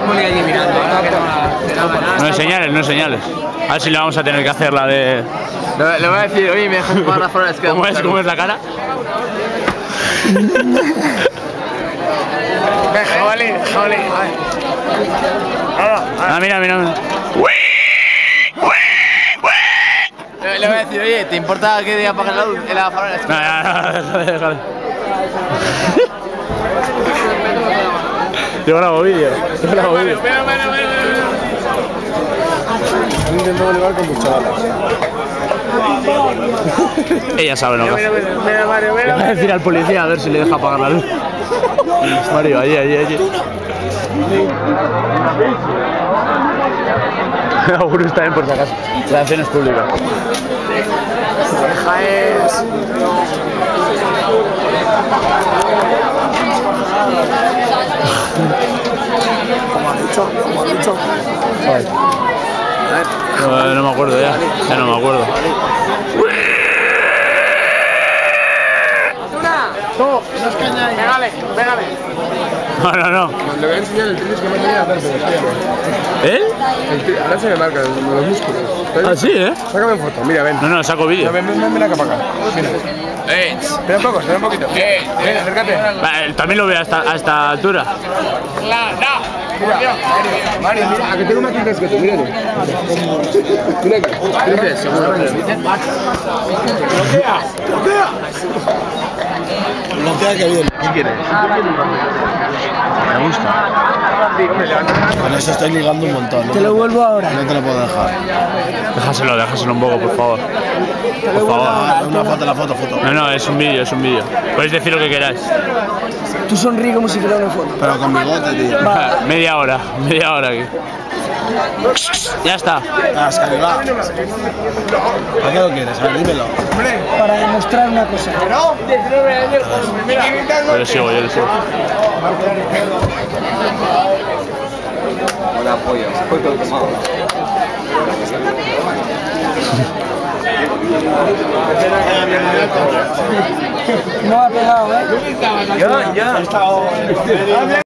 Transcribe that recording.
poli allí mirando. No hay señales, no hay señales. A ver si le vamos a tener que hacer la de... Le voy a decir, oye, me dejas para afuera, es que... ¿Cómo es la cara? Jolín. Ah, mira. Le voy a decir, oye, ¿te importa que día apagar la luz en la farola? No, déjale. Yo grabo vídeo. Intento volar con tus chavalas. Ella sabe lo que hace. Mira, Mario. Le voy a decir al policía a ver si le deja apagar la luz. Mario, allí. Auguro está bien por si acaso. Relaciones públicas. Como has dicho. No me acuerdo ya no me acuerdo. Pégale. No. Le voy a enseñar el tríceps que me enseñado a hacer, ¿Eh? ahora se me marcan los músculos. Ah, sí, ¿eh? Sácame foto, mira, ven. No, saco vídeo. Ven acá para acá. Mira. Espera un poquito. Ven, acércate. También lo veo a esta altura. Mario, mira, aquí tengo más tintas que tú, míralo. Mira aquí. ¿Dices? Seguro que lo dices. Bloquea que bien. ¿Qué quieres? Me gusta. Con eso estoy ligando un montón. Te lo vuelvo ahora. No te lo puedo dejar. Déjaselo un poco, por favor. Por favor. Una foto, foto. No, es un vídeo. Podéis decir lo que queráis. Tú sonríe como si fuera una foto. Pero con bigote, tío. Media hora aquí. Ya está. Va. ¿Para qué lo quieres? A ver, dímelo. Para demostrar una cosa. Yo le sigo. Hola, pollo. Fue todo tomado. No ha pegado, ¿eh? Ya.